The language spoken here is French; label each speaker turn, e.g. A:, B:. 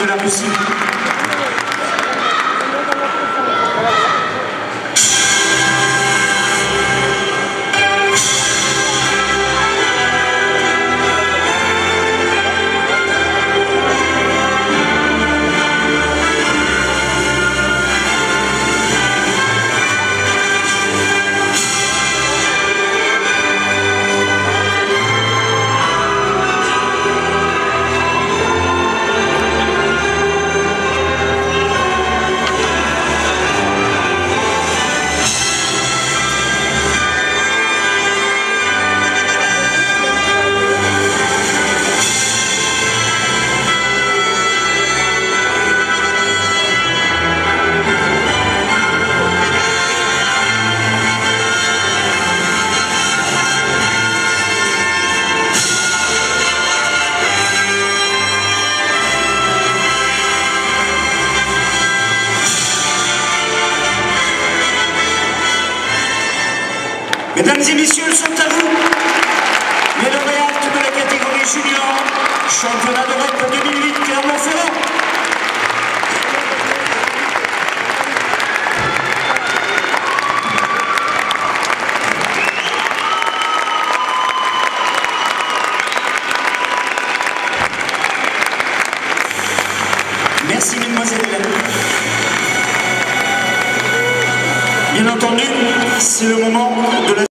A: de la Russie. Mesdames et messieurs, sont à vous les lauréates de la catégorie junior, championnat d'Europe 2008 Clermont-Ferrand. Merci mesdemoiselles. Bien entendu, c'est le moment de la